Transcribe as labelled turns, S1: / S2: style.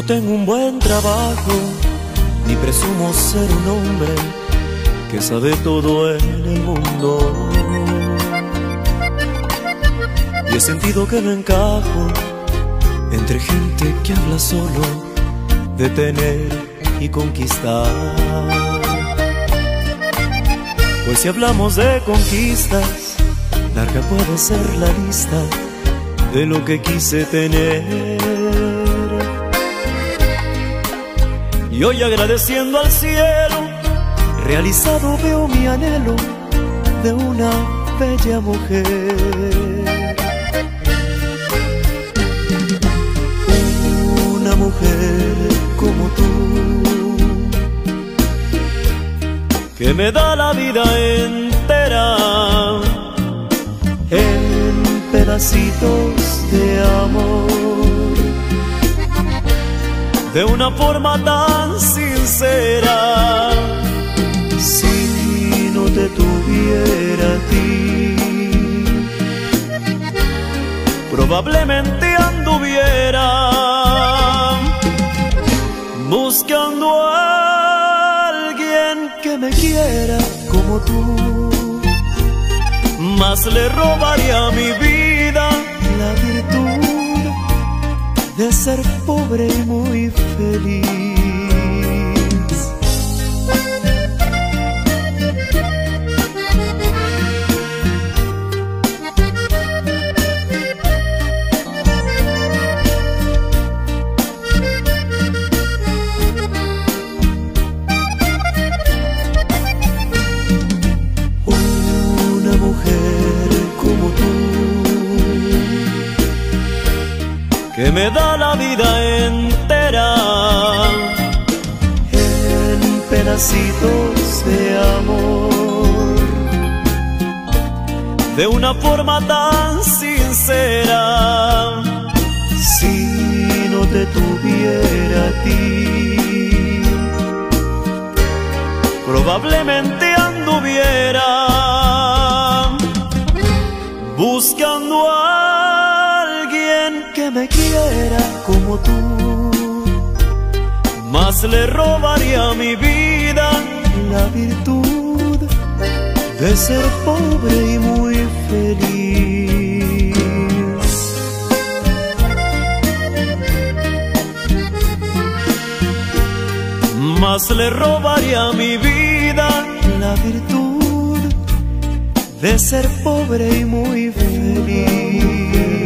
S1: tengo un buen trabajo, ni presumo ser un hombre que sabe todo en el mundo. Y he sentido que no encajo entre gente que habla solo de tener y conquistar. Pues si hablamos de conquistas, larga puede ser la lista de lo que quise tener. Y hoy agradeciendo al cielo, realizado veo mi anhelo de una bella mujer. Una mujer como tú, que me da la vida entera en pedacitos de amor, de una forma tan sincera. Si no te tuviera a ti, probablemente anduviera buscando a alguien que me quiera como tú, mas le robaría a mi vida la virtud de ser pobre y muy feliz. Una mujer como tú, que me da la vida entera en pedacitos de amor, de una forma tan sincera. Si no te tuviera a ti, probablemente anduviera buscando a alguien que me quiera como tú, mas le robaría a mi vida la virtud de ser pobre y muy feliz. Mas le robaría a mi vida la virtud de ser pobre y muy feliz.